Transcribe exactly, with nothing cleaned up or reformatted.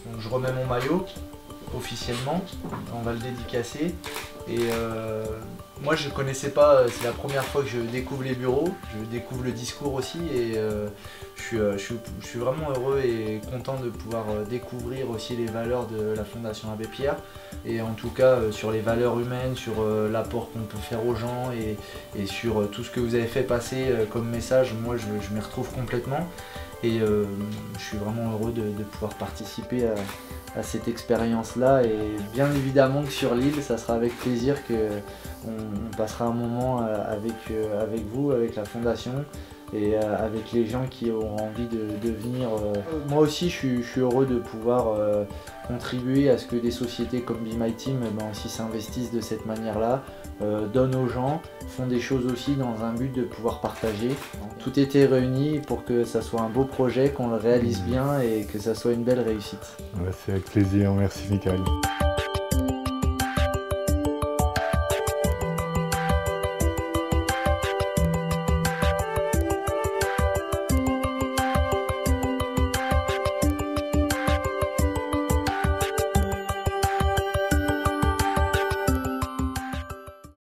Donc je remets mon maillot officiellement, on va le dédicacer. Et euh, moi je ne connaissais pas, c'est la première fois que je découvre les bureaux, je découvre le discours aussi et euh, je, suis, je, suis, je suis vraiment heureux et content de pouvoir découvrir aussi les valeurs de la Fondation Abbé Pierre et en tout cas sur les valeurs humaines, sur l'apport qu'on peut faire aux gens et, et sur tout ce que vous avez fait passer comme message. Moi je, je m'y retrouve complètement et euh, je suis vraiment heureux de, de pouvoir participer à, à cette expérience-là et bien évidemment que sur l'île, ça sera avec plaisir qu'on on passera un moment avec, avec vous, avec la Fondation et avec les gens qui auront envie de, de venir. Moi aussi, je suis, je suis heureux de pouvoir euh, contribuer à ce que des sociétés comme Be My Team ben, aussi s'investissent de cette manière-là, euh, donnent aux gens, font des choses aussi dans un but de pouvoir partager. Tout était réuni pour que ça soit un beau projet, qu'on le réalise bien et que ça soit une belle réussite. Ouais, c'est avec plaisir, merci Michael.